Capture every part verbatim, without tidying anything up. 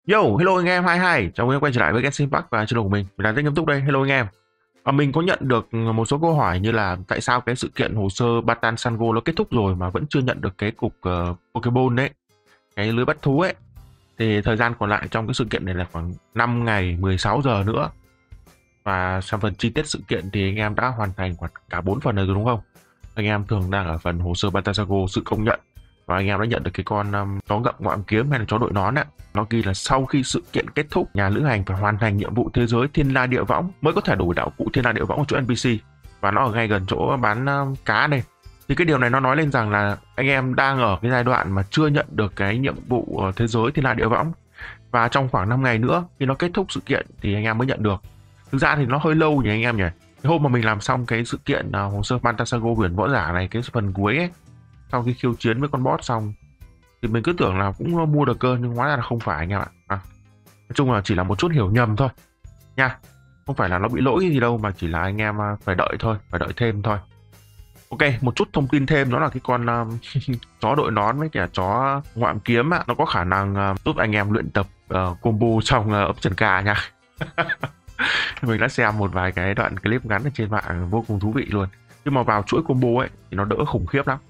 Yo, hello anh em hai hai, chào mừng em quay trở lại với Genshin Impact và channel của mình. Mình là rất nghiêm túc đây. Hello anh em. À, mình có nhận được một số câu hỏi như là tại sao cái sự kiện hồ sơ Batan Sango nó kết thúc rồi mà vẫn chưa nhận được cái cục uh, Pokeball đấy, cái lưới bắt thú ấy. Thì thời gian còn lại trong cái sự kiện này là khoảng năm ngày mười sáu giờ nữa. Và sang phần chi tiết sự kiện thì anh em đã hoàn thành cả bốn phần rồi đúng không? Anh em thường đang ở phần hồ sơ Batan Sango sự công nhận, và anh em đã nhận được cái con um, chó ngậm ngoạm kiếm hay là chó đội nón ạ. Nó ghi là sau khi sự kiện kết thúc, nhà lữ hành phải hoàn thành nhiệm vụ thế giới Thiên La Địa Võng mới có thể đổi đạo cụ Thiên La Địa Võng ở chỗ en pê xê, và nó ở ngay gần chỗ bán um, cá này. Thì cái điều này nó nói lên rằng là anh em đang ở cái giai đoạn mà chưa nhận được cái nhiệm vụ thế giới Thiên La Địa Võng, và trong khoảng năm ngày nữa khi nó kết thúc sự kiện thì anh em mới nhận được. Thực ra thì nó hơi lâu nhỉ anh em nhỉ. Cái hôm mà mình làm xong cái sự kiện uh, hồ sơ Pantasago huyền võ giả này, cái phần cuối ấy, sau khi khiêu chiến với con boss xong thì mình cứ tưởng là cũng mua được cơ, nhưng hóa ra là không phải anh em ạ. À, nói chung là chỉ là một chút hiểu nhầm thôi nha, không phải là nó bị lỗi gì đâu, mà chỉ là anh em phải đợi thôi, phải đợi thêm thôi. Ok, một chút thông tin thêm đó là cái con um, chó đội nón với cả chó ngoạm kiếm á, nó có khả năng uh, giúp anh em luyện tập uh, combo trong uh, ấp trần ca nha. Mình đã xem một vài cái đoạn clip ngắn ở trên mạng vô cùng thú vị luôn, nhưng mà vào chuỗi combo ấy thì nó đỡ khủng khiếp lắm.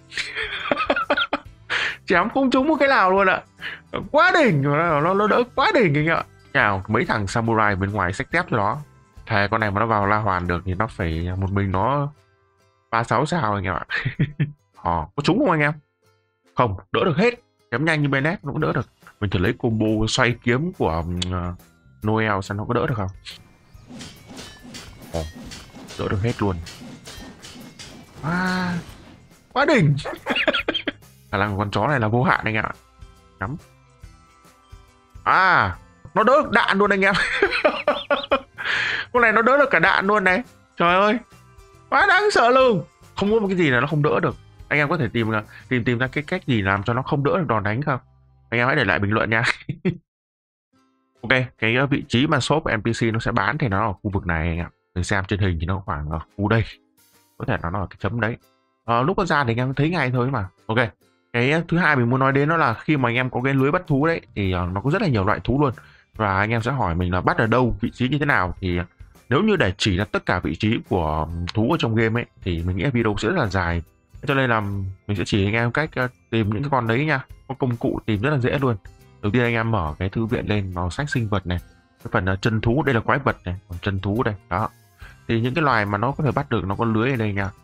Chém không trúng một cái nào luôn ạ. Quá đỉnh, nó, nó đỡ quá đỉnh anh ạ. Nào mấy thằng samurai bên ngoài xách tép cho nó, thề con này mà nó vào La Hoàn được thì nó phải một mình nó ba sáu sao anh em ạ. Họ có trúng không anh em? Không, đỡ được hết. Chém nhanh như Bennett nó cũng đỡ được. Mình thử lấy combo xoay kiếm của uh, Noel xem nó có đỡ được không. Ồ, đỡ được hết luôn. À, quá đỉnh. Khả năng con chó này là vô hạn anh ạ. Cắm. À, nó đỡ được đạn luôn anh em. Con này nó đỡ được cả đạn luôn này. Trời ơi, quá đáng sợ luôn. Không có một cái gì là nó không đỡ được. Anh em có thể tìm tìm tìm ra cái cách gì làm cho nó không đỡ được đòn đánh không? Anh em hãy để lại bình luận nha. Ok, cái vị trí mà shop en pê xê nó sẽ bán thì nó ở khu vực này anh em. Mình xem trên hình thì nó khoảng ở khu đây. Có thể nó ở cái chấm đấy. À, lúc nó ra thì anh em thấy ngay thôi mà. Ok. Cái thứ hai mình muốn nói đến đó là khi mà anh em có cái lưới bắt thú đấy thì uh, nó có rất là nhiều loại thú luôn, và anh em sẽ hỏi mình là bắt ở đâu, vị trí như thế nào. Thì nếu như để chỉ ra tất cả vị trí của thú ở trong game ấy thì mình nghĩ video sẽ rất là dài, cho nên là mình sẽ chỉ anh em cách uh, tìm những cái con đấy nha. Có công cụ tìm rất là dễ luôn. Đầu tiên anh em mở cái thư viện lên, vào sách sinh vật này, cái phần uh, chân thú, đây là quái vật này, còn chân thú đây đó. Thì những cái loài mà nó có thể bắt được nó có lưới ở đây nha.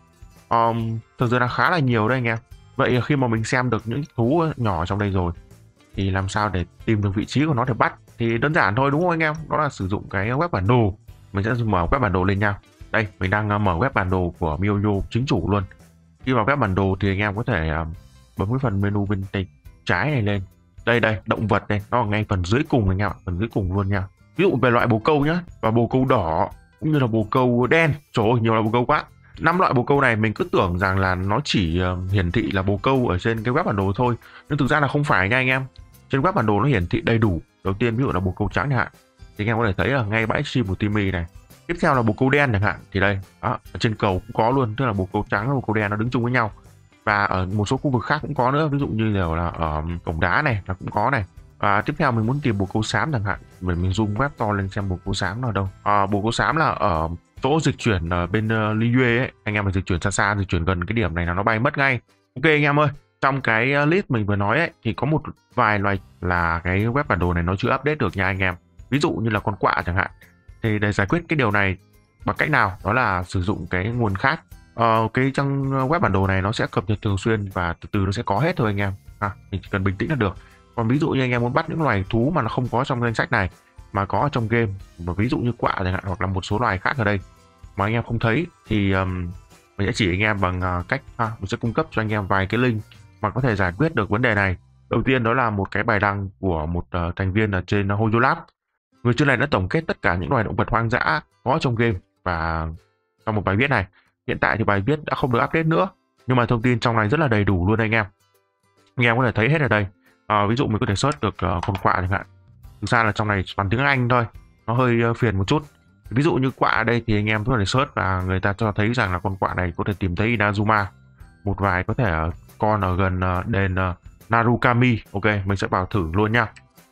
Um, thực ra là khá là nhiều đây anh em. Vậy khi mà mình xem được những thú nhỏ trong đây rồi thì làm sao để tìm được vị trí của nó để bắt? Thì đơn giản thôi đúng không anh em? Đó là sử dụng cái web bản đồ. Mình sẽ mở web bản đồ lên nha. Đây, mình đang mở web bản đồ của MioYo chính chủ luôn. Khi vào web bản đồ thì anh em có thể bấm cái phần menu bên tay trái này lên. Đây đây, động vật đây, nó ở ngay phần dưới cùng anh em ạ, phần dưới cùng luôn nha. Ví dụ về loại bồ câu nhá, và bồ câu đỏ cũng như là bồ câu đen. Trời ơi, nhiều loại bồ câu quá. Năm loại bồ câu này mình cứ tưởng rằng là nó chỉ uh, hiển thị là bồ câu ở trên cái web bản đồ thôi, nhưng thực ra là không phải nha anh em. Trên web bản đồ nó hiển thị đầy đủ. Đầu tiên ví dụ là bồ câu trắng chẳng hạn, thì anh em có thể thấy là ngay bãi chim của Timmy này. Tiếp theo là bồ câu đen chẳng hạn, thì đây đó, ở trên cầu cũng có luôn, tức là bồ câu trắng và bồ câu đen nó đứng chung với nhau. Và ở một số khu vực khác cũng có nữa, ví dụ như là ở cổng đá này là cũng có này. Và tiếp theo mình muốn tìm bồ câu xám chẳng hạn, mình mình zoom web to lên xem bồ câu xám ở đâu. À, bồ câu xám là ở chỗ dịch chuyển ở bên uh, Liyue ấy, anh em phải dịch chuyển xa xa, dịch chuyển gần cái điểm này là nó bay mất ngay. Ok anh em ơi, trong cái list mình vừa nói ấy thì có một vài loài là cái web bản đồ này nó chưa update được nha anh em. Ví dụ như là con quạ chẳng hạn. Thì để giải quyết cái điều này bằng cách nào, đó là sử dụng cái nguồn khác. Ờ, cái trang web bản đồ này nó sẽ cập nhật thường xuyên và từ từ nó sẽ có hết thôi anh em. À, mình chỉ cần bình tĩnh là được. Còn ví dụ như anh em muốn bắt những loài thú mà nó không có trong danh sách này mà có ở trong game, và ví dụ như quạ chẳng hạn, hoặc là một số loài khác ở đây mà anh em không thấy, thì um, mình sẽ chỉ anh em bằng uh, cách ha, mình sẽ cung cấp cho anh em vài cái link mà có thể giải quyết được vấn đề này. Đầu tiên đó là một cái bài đăng của một uh, thành viên ở trên uh, HoYoLab. Người chơi này đã tổng kết tất cả những loài động vật hoang dã có trong game và trong một bài viết này. Hiện tại thì bài viết đã không được update nữa, nhưng mà thông tin trong này rất là đầy đủ luôn anh em. Anh em có thể thấy hết ở đây. Uh, ví dụ mình có thể search được uh, con quạ chẳng hạn. Thực ra là trong này toàn tiếng Anh thôi, nó hơi uh, phiền một chút. Ví dụ như quạ ở đây thì anh em có thể search và người ta cho thấy rằng là con quạ này có thể tìm thấy Inazuma, một vài có thể con ở gần đền Narukami. Ok, mình sẽ vào thử luôn nha.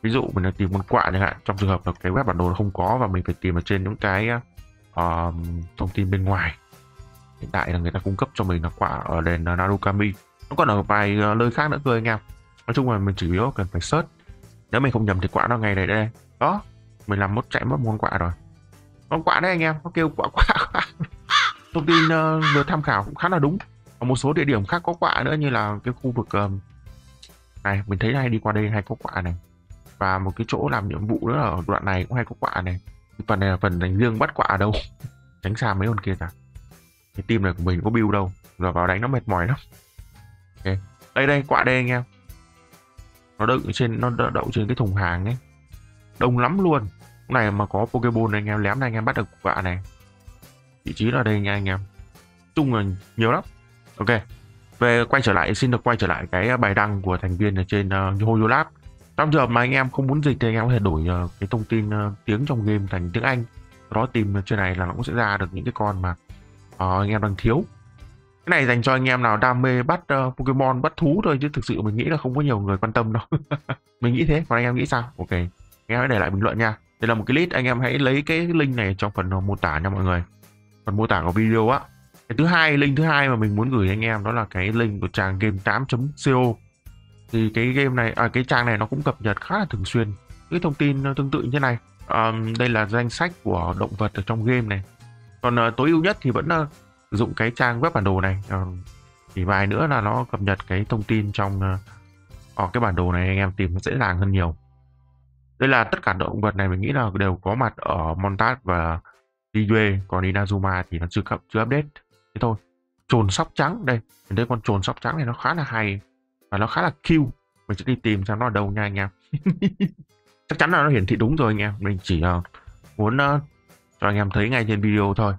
ví dụ mình là tìm con quạ chẳng hạn, trong trường hợp là cái web bản đồ nó không có và mình phải tìm ở trên những cái uh, thông tin bên ngoài. Hiện tại là người ta cung cấp cho mình là quạ ở đền Narukami, nó còn ở vài nơi khác nữa cơ anh em. Nói chung là mình chủ yếu cần phải search, nếu mình không nhầm thì quạ nó ngay đây đây đó, mình làm mất chạy mất một con quạ rồi. Con quạ đấy anh em, nó kêu quạ quạ. Thông tin uh, vừa tham khảo cũng khá là đúng. Ở một số địa điểm khác có quạ nữa, như là cái khu vực um, này mình thấy hay đi qua đây hay có quạ này, và một cái chỗ làm nhiệm vụ nữa ở đoạn này cũng hay có quạ này. Phần này là phần dành riêng bắt quạ ở đâu, tránh xa mấy con kia cả. Cái team này của mình có build đâu, rồi vào đánh nó mệt mỏi lắm. Okay. Đây đây quạ đây anh em, nó đậu trên nó đậu trên cái thùng hàng ấy, đông lắm luôn. Cái này mà có Pokeball này anh em lém này anh em bắt được quạ này. Vị trí là đây nha anh em, chung là nhiều lắm. Ok, về quay trở lại, xin được quay trở lại cái bài đăng của thành viên ở trên uh, Hoyo Lab. Trong trường hợp mà anh em không muốn dịch thì anh em có thể đổi uh, cái thông tin uh, tiếng trong game thành tiếng Anh, đó tìm trên này là nó cũng sẽ ra được những cái con mà uh, anh em đang thiếu. Cái này dành cho anh em nào đam mê bắt uh, Pokemon, bắt thú thôi, chứ thực sự mình nghĩ là không có nhiều người quan tâm đâu. Mình nghĩ thế, còn anh em nghĩ sao? Ok, anh em hãy để lại bình luận nha. Đây là một cái list, anh em hãy lấy cái link này trong phần mô tả nha mọi người, phần mô tả của video á. Cái thứ hai, link thứ hai mà mình muốn gửi anh em đó là cái link của trang game tám chấm co. Thì cái game này, à, cái trang này nó cũng cập nhật khá là thường xuyên cái thông tin tương tự như thế này. Um, đây là danh sách của động vật ở trong game này. Còn uh, tối ưu nhất thì vẫn uh, sử dụng cái trang web bản đồ này. Uh, chỉ vài nữa là nó cập nhật cái thông tin trong uh, ở cái bản đồ này, anh em tìm nó dễ dàng hơn nhiều. Đây là tất cả động vật này mình nghĩ là đều có mặt ở Montas và Liyue, còn Inazuma thì nó chưa chưa update. Thế thôi. Trồn sóc trắng đây, mình thấy con trồn sóc trắng này nó khá là hay và nó khá là cute. Mình sẽ đi tìm xem nó ở đâu nha anh em. Chắc chắn là nó hiển thị đúng rồi anh em, mình chỉ uh, muốn uh, cho anh em thấy ngay trên video thôi.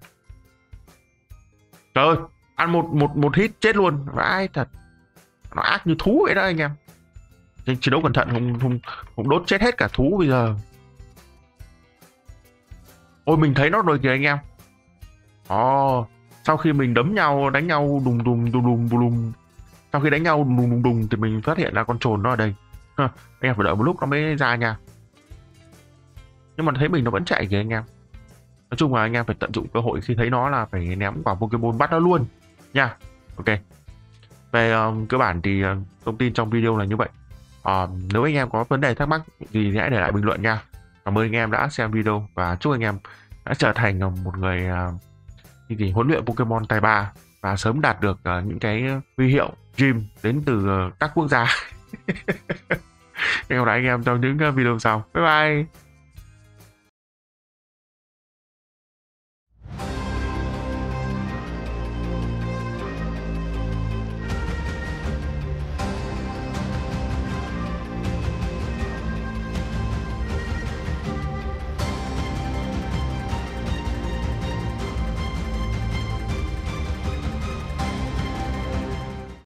Trời ơi, ăn một một một hit chết luôn, vãi thật, nó ác như thú vậy đó anh em. Chiến đấu cẩn thận không không không đốt chết hết cả thú bây giờ. Ôi mình thấy nó rồi kìa anh em. Ồ, oh, sau khi mình đấm nhau, đánh nhau đùng đùng đùng đùng đùng, sau khi đánh nhau đùng đùng đùng thì mình phát hiện ra con trồn nó ở đây. Ha, anh em phải đợi một lúc nó mới ra nha. Nhưng mà thấy mình nó vẫn chạy kìa anh em. Nói chung là anh em phải tận dụng cơ hội khi thấy nó là phải ném quả Pokemon bắt nó luôn nha. Ok. Về um, cơ bản thì uh, thông tin trong video là như vậy. Uh, nếu anh em có vấn đề thắc mắc gì thì hãy để lại bình luận nha. Cảm ơn anh em đã xem video và chúc anh em đã trở thành một người uh, gì huấn luyện Pokemon tài ba và sớm đạt được uh, những cái huy hiệu gym đến từ uh, các quốc gia. Hẹn gặp lại anh em trong những video sau. Bye bye.